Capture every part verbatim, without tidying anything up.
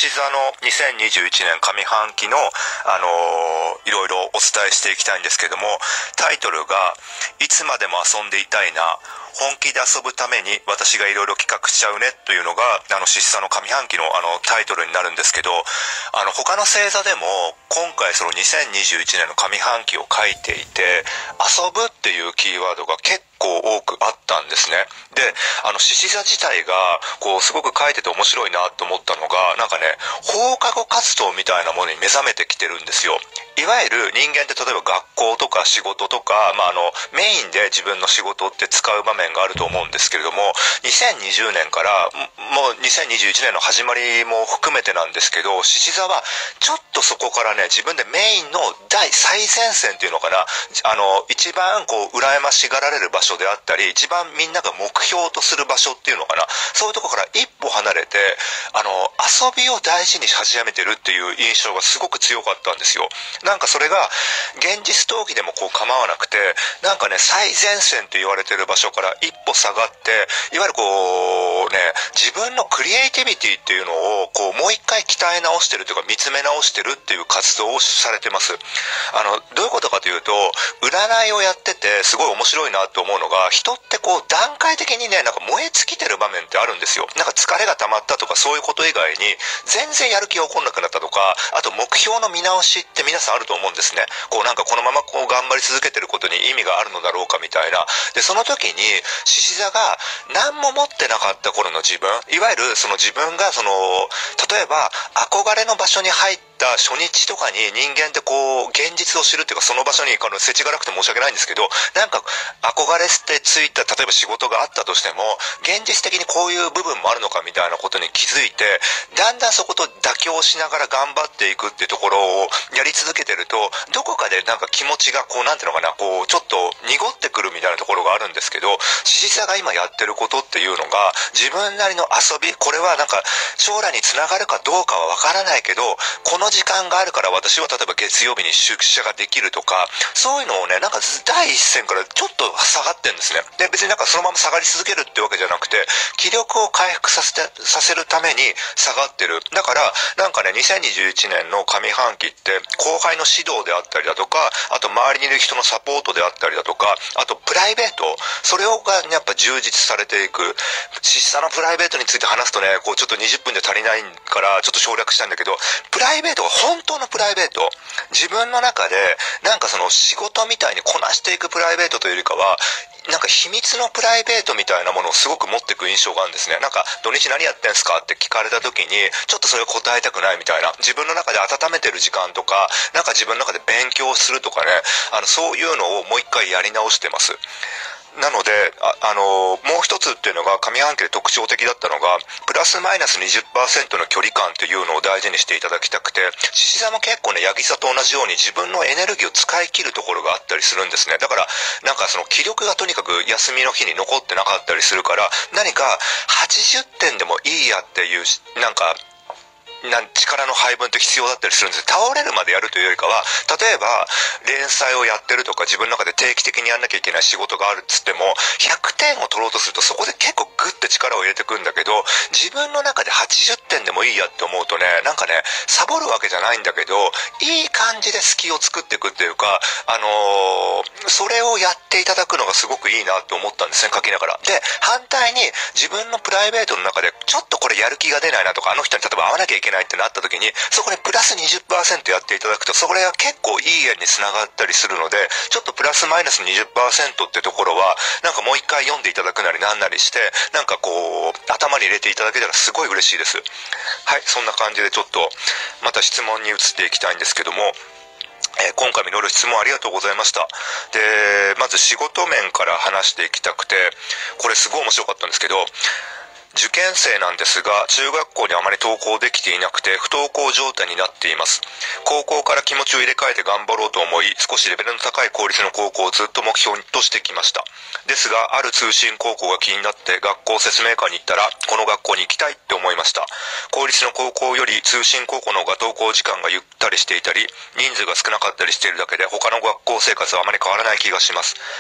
獅子座のにせんにじゅういちねん上半期の、あのー、いろいろお伝えしていきたいんですけども、タイトルがいつまでも遊んでいたいな、本気で遊ぶために私がいろいろ企画しちゃうねというのがあの獅子座の上半期のあのタイトルになるんですけど、あの他の星座でも今回そのにせんにじゅういちねんの上半期を書いていて、遊ぶっていうキーワードが結構多くあったんですね。で、あの獅子座自体がこうすごく書いてて面白いなと思ったのが、なんかね、放課後活動みたいなものに目覚めてきてるんですよ。いわゆる人間って例えば学校とか仕事とか、まあ、あのメインで自分の仕事って使う場面があると思うんですけれども、にせんにじゅうねんからもうにせんにじゅういちねんの始まりも含めてなんですけど、獅子座はちょっとそこからね、自分でメインの第最前線っていうのかな、あの一番こう羨ましがられる場所であったり、一番みんなが目標とする場所っていうのかな、そういうところから一歩離れて、あの遊びを大事にし始めてるっていう印象がすごく強かったんですよ。なんかそれが現実逃避でもこう構わなくて、なんかね、最前線と言われてる場所から一歩下がって、いわゆるこうね、自分のクリエイティビティっていうのをこうもう一回鍛え直してるというか見つめ直してるっていう活動をされてます。あのどういうことかというと、占いをやっててすごい面白いなと思うのが、人ってこう段階的にね、なんか燃え尽きてる場面ってあるんですよ。なんか疲れが溜まったとかそういうこと以外に全然やる気が起こんなくなったとか、あと目標の見直しって皆さんあると思うんですね。こうなんかこのままこう頑張り続けてることに意味があるのだろうかみたいな。で、その時に獅子座が何も持ってなかった頃の自分、いわゆるその自分がその例えば憧れの場所に入って初日とかに人間ってこう現実を知るっていうか、その場所にあの世知がなくて申し訳ないんですけど、なんか憧れしてついた例えば仕事があったとしても、現実的にこういう部分もあるのかみたいなことに気づいて、だんだんそこと妥協しながら頑張っていくっていうところをやり続けてると、どこかでなんか気持ちがこうなんていうのかな、こうちょっと濁ってくるみたいなところがあるんですけど、獅子座が今やってることっていうのが自分なりの遊び、これはなんか将来につながるかどうかはわからないけど、この時間があるから私は例えば月曜日に出社ができるとか、そういうのをね、なんか第一線からちょっと下がってんですね。で、別になんかそのまま下がり続けるってわけじゃなくて、気力を回復させてさせるために下がってる。だからなんかね、にせんにじゅういちねんの上半期って後輩の指導であったりだとか、あと周りにいる人のサポートであったりだとか、あとプライベート、それをがやっぱ充実されていく。獅子座のプライベートについて話すとね、こうちょっとにじゅっぷんで足りないからちょっと省略したんだけど、プライベートが本当のプライベート、自分の中でなんかその仕事みたいにこなしていくプライベートというよりかは、なんか秘密のプライベートみたいなものをすごく持っていく印象があるんですね。なんか土日何やってんすかって聞かれた時にちょっとそれを答えたくないみたいな、自分の中で温めてる時間とか、なんか自分の中で勉強するとかね、あのそういうのをもう一回やり直してます。なので、あ、あのー、もう一つっていうのが上半期で特徴的だったのが、プラスマイナス にじゅっパーセント の距離感っていうのを大事にしていただきたくて、獅子座も結構ね、ヤギ座と同じように自分のエネルギーを使い切るところがあったりするんですね。だから、なんかその気力がとにかく休みの日に残ってなかったりするから、何かはちじゅってんでもいいやっていう、なんか、なん力の配分って必要だったりするんです。倒れるまでやるというよりかは、例えば連載をやってるとか自分の中で定期的にやんなきゃいけない仕事があるっつっても、ひゃくてんを取ろうとするとそこで結構グッて力を入れてくんだけど、自分の中ではちじゅってんでもいいやって思うとね、なんかね、サボるわけじゃないんだけど、いい感じで隙を作っていくっていうか、あのー、それをやっていただくのがすごくいいなと思ったんですね、書きながら。で、反対に自分のプライベートの中でちょっとこれやる気が出ないなとか、あの人に例えば会わなきゃいけないってなった時に、そこでプラス にじゅっパーセント やっていただくと、それが結構いい縁につながったりするので、ちょっとプラスマイナス にじゅっパーセント ってところはなんかもう一回読んでいただくなりなんなりして、なんかこう頭に入れていただけたらすごい嬉しいです。はい、そんな感じでちょっとまた質問に移っていきたいんですけども、えー、今回もいろいろ質問ありがとうございました。で、まず仕事面から話していきたくて、これすごい面白かったんですけど、受験生なんですが、中学校にあまり登校できていなくて不登校状態になっています。高校から気持ちを入れ替えて頑張ろうと思い、少しレベルの高い公立の高校をずっと目標としてきました。ですが、ある通信高校が気になって学校説明会に行ったら、この学校に行きたいって思いました。公立の高校より通信高校の方が登校時間がゆったりしていたり、人数が少なかったりしているだけで、他の学校生活はあまり変わらない気がします。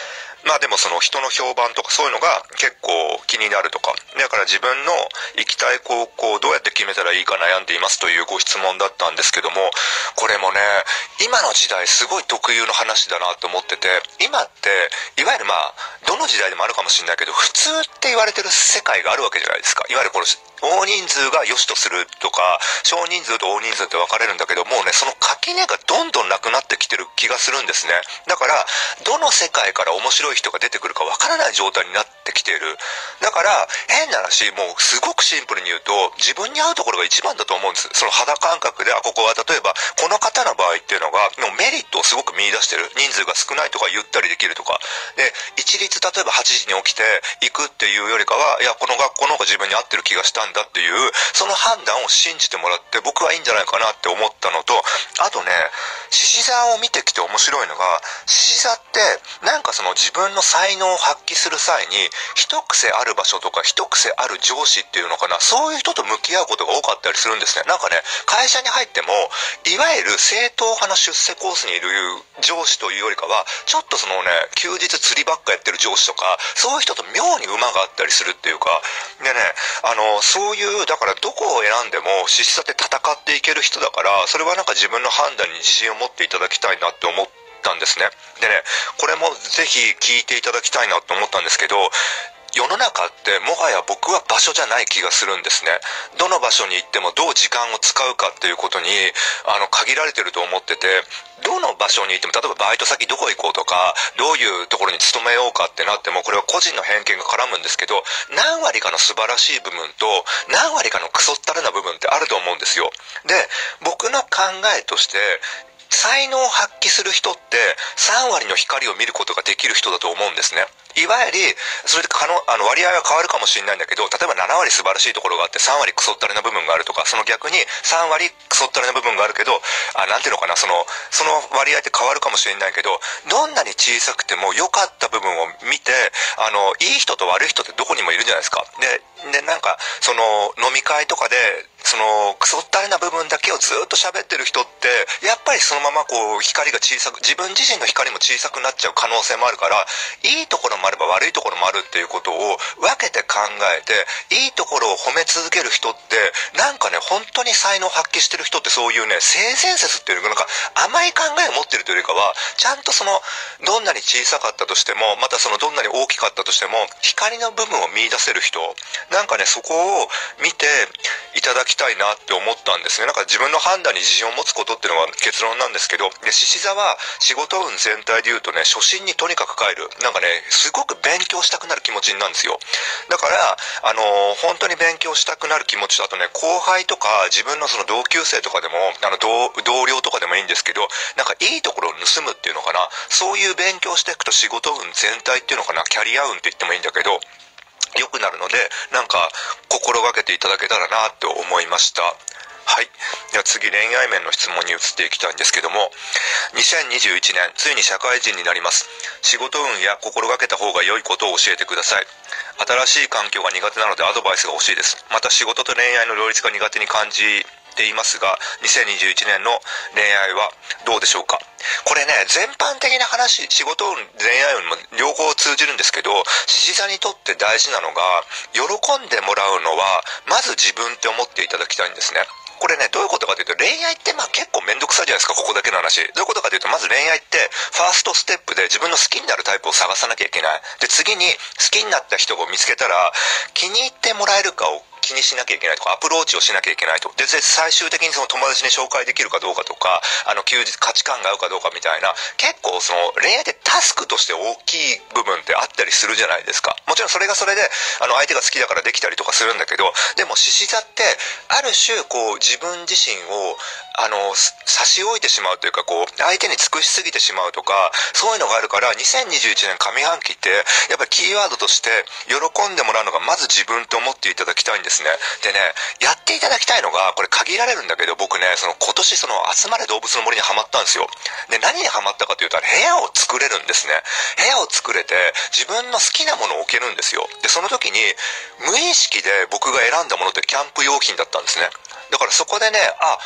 まあでもその人の評判とかそういうのが結構気になるとか、だから自分の行きたい高校をどうやって決めたらいいか悩んでいますというご質問だったんですけども、これもね、今の時代すごい特有の話だなと思ってて、今っていわゆるまあどの時代でもあるかもしれないけど、普通って言われてる世界があるわけじゃないですか。いわゆるこの大人数が良しとするとか、少人数と大人数って分かれるんだけど、もうね、その垣根がどんどんなくなってきてる気がするんですね。だから、どの世界から面白い人が出てくるか分からない状態になってきている。だから、変な話、もうすごくシンプルに言うと、自分に合うところが一番だと思うんです。その肌感覚で、あ、ここは例えば、この方の場合っていうのが、のメリットをすごく見出してる。人数が少ないとかゆったりできるとか。で、一律例えばはちじに起きて行くっていうよりかは、いや、この学校の方が自分に合ってる気がしたんだっていう、その判断を信じてもらって僕はいいんじゃないかなって思ったのと、あとね、獅子座を見てきて面白いのが、獅子座ってなんかその自分の才能を発揮する際に一癖ある場所とか一癖ある上司っていうのかな、そういう人と向き合うことが多かったりするんですね。なんかね、会社に入ってもいわゆる正統派の出世コースにいる上司というよりかは、ちょっとそのね、休日釣りばっかやってる上司とか、そういう人と妙に馬があったりするっていうか、でね、あのそういうだからどこを選んでも獅子座って戦っていける人だから、それはなんか自分の判断に自信を持っていただきたいなって思ったんですね。でね、これもぜひ聞いていただきたいなと思ったんですけど、世の中ってもはや僕は場所じゃない気がするんですね。どの場所に行ってもどう時間を使うかっていうことにあの限られてると思ってて、どの場所に行っても、例えばバイト先どこ行こうとか、どういうところに勤めようかってなっても、これは個人の偏見が絡むんですけど、何割かの素晴らしい部分と何割かのクソったれな部分ってあると思うんですよ。で、僕の考えとして才能を発揮する人ってさん割の光を見ることができる人だと思うんですね。いわゆるそれで可能あの割合は変わるかもしれないんだけど、例えばなな割素晴らしいところがあってさん割クソったれな部分があるとか、その逆にさん割クソったれな部分があるけど、あ、なんていうのかな、そのその割合って変わるかもしれないけど、どんなに小さくても良かった部分を見て、あのいい人と悪い人ってどこにもいるじゃないですか。ででなんかその飲み会とかでそのクソったれな部分だけをずっと喋ってる人ってやっぱりそのままこう光が小さく、自分自身の光も小さくなっちゃう可能性もあるから、いいところもあれば悪いところもあるっていうことを分けて考えて、いいところを褒め続ける人ってなんかね、本当に才能を発揮してる人ってそういうね、性善説っていうのがなんか甘い考えを持ってるというよりかは、ちゃんとそのどんなに小さかったとしても、またそのどんなに大きかったとしても光の部分を見出せる人、なんかね、そこを見ていただきたいなって思ったんですね。なんか自分の判断に自信を持つことっていうのが結論なんですけど、で獅子座は仕事運全体で言うとね、初心にとにかく帰る、なんかね、すごく勉強したくなる気持ちなんですよ。だからあのー、本当に勉強したくなる気持ちだとね、後輩とか自分のその同級生とかでもあの 同, 同僚とかでもいいんですけど、なんかいいところを盗むっていうのかな、そういう勉強していくと仕事運全体っていうのかな、キャリア運って言ってもいいんだけど良くなるので、なんか心がけていただけたらなって思いました。はい。では次、恋愛面の質問に移っていきたいんですけども、にせんにじゅういちねん、ついに社会人になります。仕事運や心がけた方が良いことを教えてください。新しい環境が苦手なのでアドバイスが欲しいです。また仕事と恋愛の両立が苦手に感じていますが、にせんにじゅういちねんの恋愛はどうでしょうか。これね、全般的な話、仕事運、恋愛運も両方通じるんですけど、獅子座にとって大事なのが、喜んでもらうのはまず自分って思っていただきたいんですね。これね、どういうことかというと、恋愛ってまあ結構めんどくさいじゃないですか、ここだけの話。どういうことかというと、まず恋愛ってファーストステップで自分の好きになるタイプを探さなきゃいけない。で、次に好きになった人を見つけたら気に入ってもらえるかを気にしなきゃいけないとか、アプローチをしなきゃいけないと。で、最終的にその友達に紹介できるかどうかとか、あの休日価値観が合うかどうかみたいな、結構その恋愛ってタスクとして大きい部分ってあったりするじゃないですか。もちろんそれがそれであの相手が好きだからできたりとかするんだけど、でも獅子座ってある種こう自分自身をあの差し置いてしまうというか、こう相手に尽くしすぎてしまうとか、そういうのがあるから、にせんにじゅういちねん上半期ってやっぱりキーワードとして喜んでもらうのがまず自分と思っていただきたいんですね。でね、やっていただきたいのが、これ限られるんだけど、僕ね、その今年その集まれ動物の森にハマったんですよ。で、何にハマったかというと、部屋を作れるんですね。部屋を作れて自分の好きなものを置けるんですよ。で、その時に無意識で僕が選んだものってキャンプ用品だったんですね。だからそこでね、あ、キ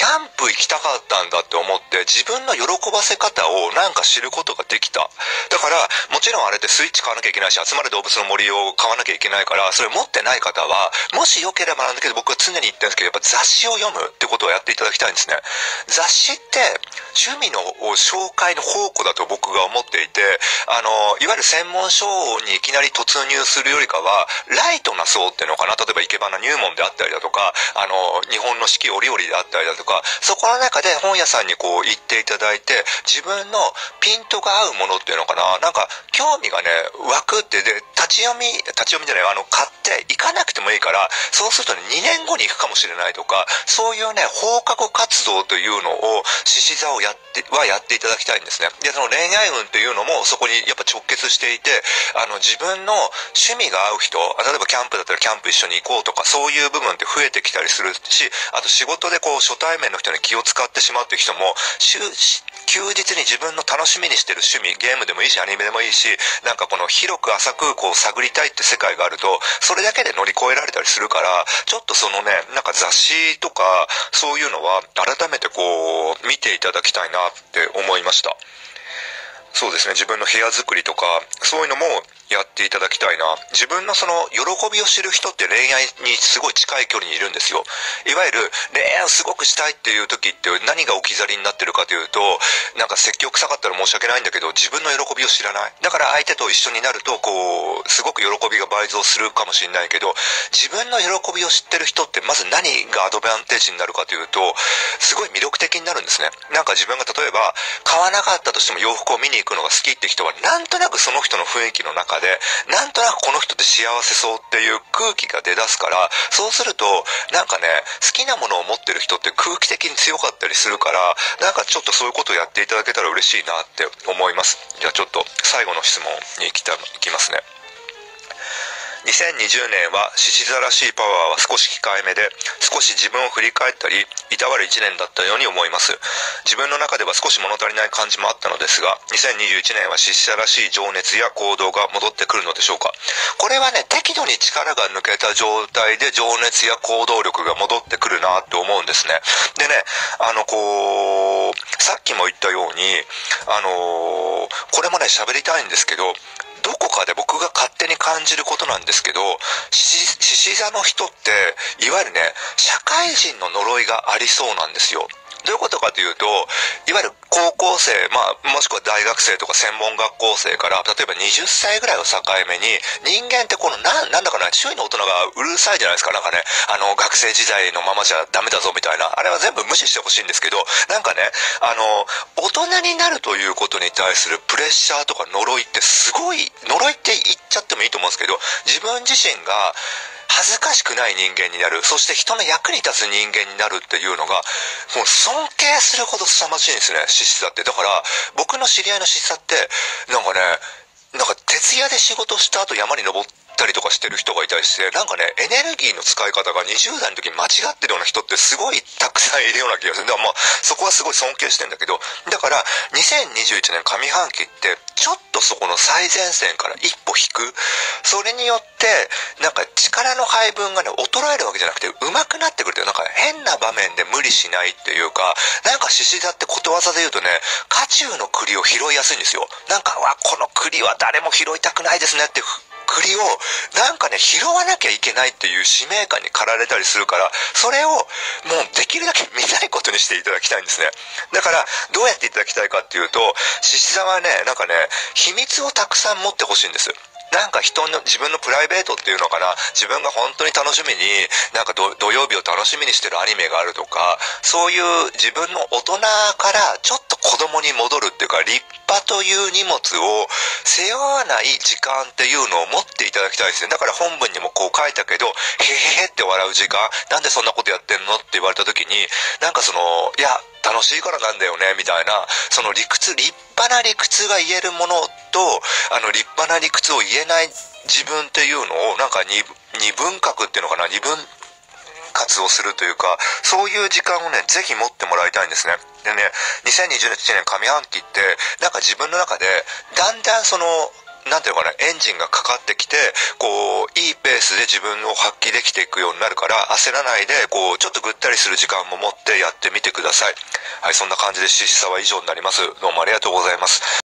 キャンプ行きたかったんだって思って、自分の喜ばせ方をなんか知ることができた。だから、もちろんあれってスイッチ買わなきゃいけないし、集まる動物の森を買わなきゃいけないから、それ持ってない方は、もしよければなんだけど、僕は常に言ってるんですけど、やっぱ雑誌を読むってことをやっていただきたいんですね。雑誌って、趣味の紹介の宝庫だと僕が思っていて、あの、いわゆる専門書にいきなり突入するよりかは、ライトな層っていうのかな、例えば生け花入門であったりだとか、あの、日本の四季折々であったりだとか、そこの中で本屋さんにこう行っていただいて、自分のピントが合うものっていうのかな、なんか興味がね、湧くって、で、立ち読み、立ち読みじゃない、あの、買って行かなくてもいいから、そうするとね、にねんごに行くかもしれないとか、そういうね、放課後活動というのを、獅子座をやって、はやっていただきたいんですね。で、その恋愛運っていうのもそこにやっぱ直結していて、あの、自分の趣味が合う人、例えばキャンプだったらキャンプ一緒に行こうとか、そういう部分って増えてきたりするし、あと仕事でこう、初対面の人に気を使ってしまうっていう人も、週、休日に自分の楽しみにしてる趣味、ゲームでもいいし、アニメでもいいし、なんかこの広く浅くこう探りたいって世界があると、それだけで乗り越えられたりするから、ちょっとそのね、なんか雑誌とか、そういうのは改めてこう、見ていただきたいなって思いました。そうですね、自分の部屋作りとか、そういうのもやっていただきたいな。自分のその喜びを知る人って恋愛にすごい近い距離にいるんですよ。いわゆる恋愛をすごくしたいっていう時って何が置き去りになってるかというと、なんか説教臭かったら申し訳ないんだけど、自分の喜びを知らない。だから相手と一緒になると、こう、すごく喜びが倍増するかもしれないけど、自分の喜びを知ってる人ってまず何がアドバンテージになるかというと、すごい魅力的になるんですね。なんか自分が例えば、買わなかったとしても洋服を見に行くのが好きって人は、なんとなくその人の雰囲気の中で、なんとなくこの人って幸せそうっていう空気が出だすから、そうすると、なんかね、好きなものを持ってる人って空気的に強かったりするから、なんかちょっとそういうことをやっていただけたら嬉しいなって思います。じゃあちょっと最後の質問に行きた、行きますね。にせんにじゅうねんは獅子座らしいパワーは少し控えめで、少し自分を振り返ったり、いたわるいちねんだったように思います。自分の中では少し物足りない感じもあったのですが、にせんにじゅういちねんは獅子座らしい情熱や行動が戻ってくるのでしょうか。これはね、適度に力が抜けた状態で情熱や行動力が戻ってくるなって思うんですね。でね、あのこう、さっきも言ったように、あのー、これもね、喋りたいんですけど、どこかで僕が勝手に感じることなんですけど、獅子座の人って、いわゆるね、社会人の呪いがありそうなんですよ。どういうことかというと、いわゆる高校生、まあ、もしくは大学生とか専門学校生から、例えばはたちぐらいを境目に、人間ってこの、な、なんだかな、周囲の大人がうるさいじゃないですか、なんかね、あの、学生時代のままじゃダメだぞみたいな、あれは全部無視してほしいんですけど、なんかね、あの、大人になるということに対するプレッシャーとか呪いってすごい、呪いって言っちゃってもいいと思うんですけど、自分自身が、恥ずかしくない人間になる。そして人の役に立つ人間になるっていうのが、もう尊敬するほど凄まじいんですね、獅子座って。だから、僕の知り合いの獅子座って、なんかね、なんか徹夜で仕事した後山に登ったりとかしてる人がいたりして、なんかね、エネルギーの使い方がにじゅう代の時に間違ってるような人ってすごいたくさんいるような気がする。だからまあ、そこはすごい尊敬してんだけど、だから、にせんにじゅういちねん上半期って、ちょっとそこの最前線から一歩引く。それによって、なんか力の配分がね、衰えるわけじゃなくて、上手くなってくるという、なんか変な場面で無理しないっていうか、なんか獅子座ってことわざで言うとね、家中の栗を拾いやすいんですよ。なんか、わ、この栗は誰も拾いたくないですねって、栗をなんかね、拾わなきゃいけないっていう使命感に駆られたりするから、それをもうできるだけ見ないことにしていただきたいんですね。だからどうやっていただきたいかっていうと、獅子座はね、なんかね、秘密をたくさん持ってほしいんです。なんか人の自分のプライベートっていうのかな、自分が本当に楽しみに、なんか土曜日を楽しみにしてるアニメがあるとか、そういう自分の大人からちょっと子供に戻るっていうか、立派という荷物を背負わない時間っていうのを持っていただきたいですね。だから本文にもこう書いたけど、へへへって笑う時間、なんでそんなことやってんのって言われた時に、なんかその、いや、楽しいからなんだよね、みたいな、その理屈、立派な理屈が言えるものと、あの、立派な理屈を言えない自分っていうのを、なんか二、二分割っていうのかな、二分割をするというか、そういう時間をね、ぜひ持ってもらいたいんですね。でね、にせんにじゅういちねん上半期って、なんか自分の中で、だんだんその、 なんていうのかな、エンジンがかかってきて、こう、いいペースで自分を発揮できていくようになるから、焦らないで、こう、ちょっとぐったりする時間も持ってやってみてください。はい、そんな感じでししさは以上になります。どうもありがとうございます。